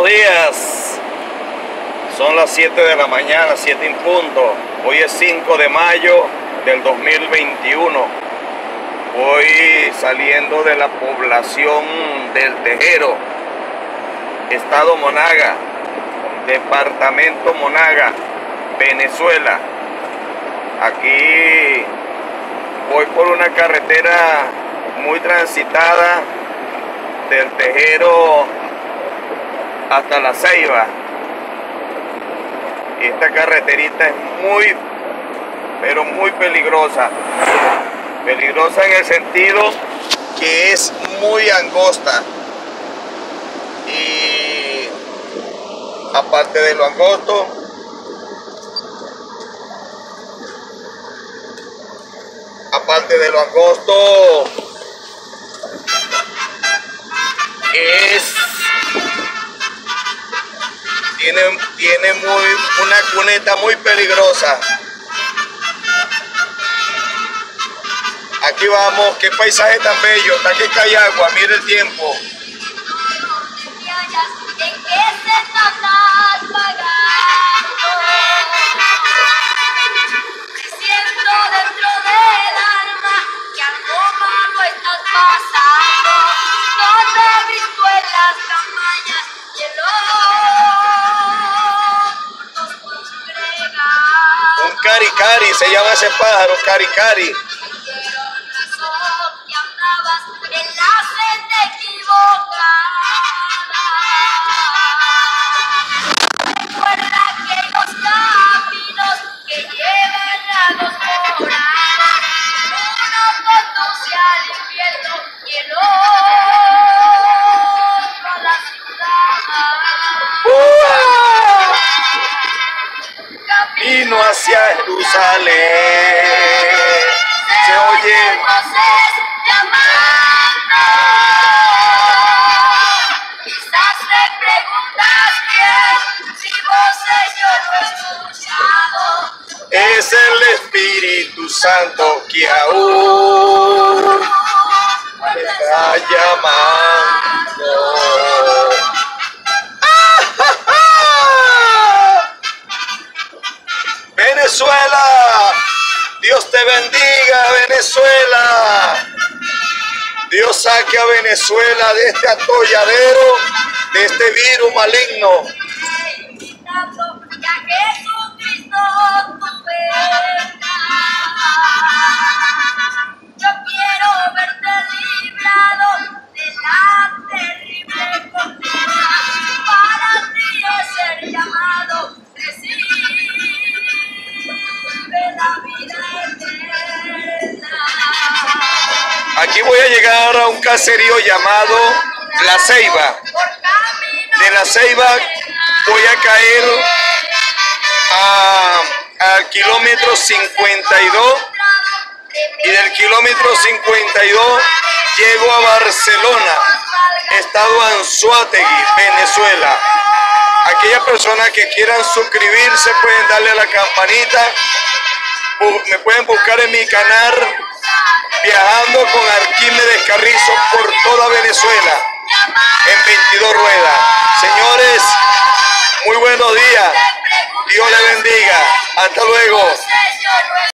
días. Son las 7 de la mañana, 7 en punto. Hoy es 5 de mayo del 2021. Voy saliendo de la población del Tejero, estado Monaga, departamento Monaga, Venezuela. Aquí voy por una carretera muy transitada del Tejero hasta La Ceiba. Esta carreterita es muy, pero muy peligrosa. Peligrosa en el sentido que es muy angosta. Y aparte de lo angosto, tiene una cuneta muy peligrosa. Aquí vamos, qué paisaje tan bello, está que cae agua, mire el tiempo. Un caricari, se llama ese pájaro, caricari. Camino hacia Jerusalén, se oye voces llamando. Quizás te preguntas quién, si voces yo no he escuchado. Es el Espíritu Santo que aún te está llamando. Venezuela, Dios te bendiga, Venezuela. Dios saque a Venezuela de este atolladero, de este virus maligno. Yo quiero verte librado de la terrible condena. Para ti es ser llamado, aquí voy a llegar a un caserío llamado La Ceiba. De La Ceiba voy a caer al kilómetro 52 y del kilómetro 52 llego a Barcelona, estado Anzoátegui, Venezuela. Aquellas personas que quieran suscribirse pueden darle a la campanita. Me pueden buscar en mi canal Viajando con Arquímedes Carrizo por toda Venezuela en 22 ruedas. Señores, muy buenos días. Dios les bendiga. Hasta luego.